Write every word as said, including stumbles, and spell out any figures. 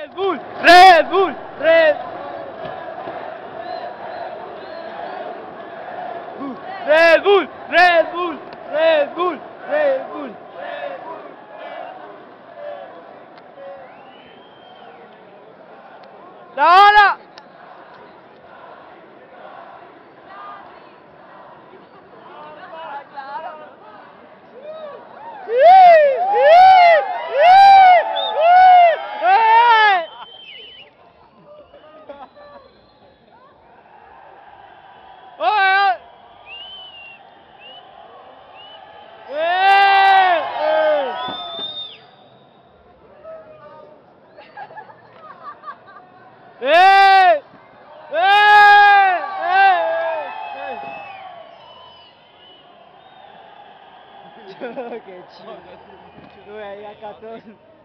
Red Bull, Red Bull, Red Bull, Red Bull, Red Bull, Red Bull, Red Bull. ¡La ola! ¡Eh! ¡Eh! ¡Eh! ¡Eh! ¡Qué chido! Güey, acá todos...